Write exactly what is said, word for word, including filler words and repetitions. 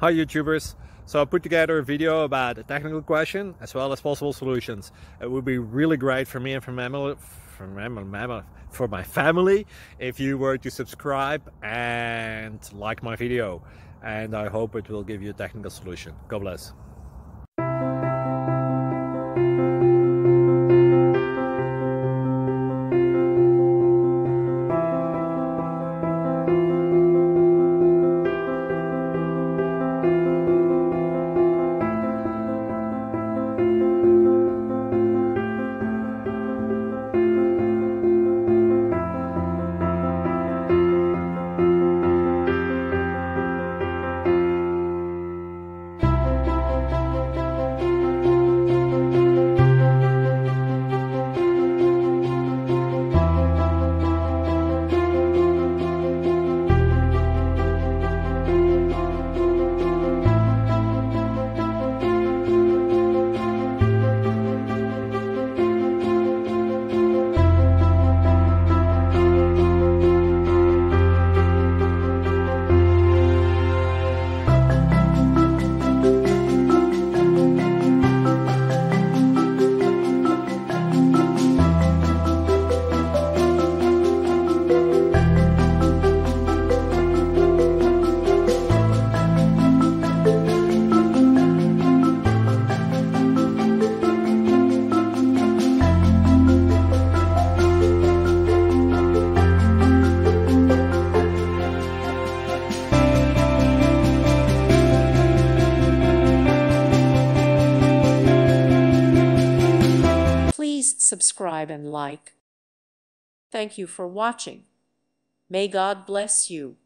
Hi YouTubers! So I put together a video about a technical question as well as possible solutions. It would be really great for me and for, mammal, for, mammal, for my family if you were to subscribe and like my video. And I hope it will give you a technical solution. God bless. Please subscribe and like. Thank you for watching. May God bless you.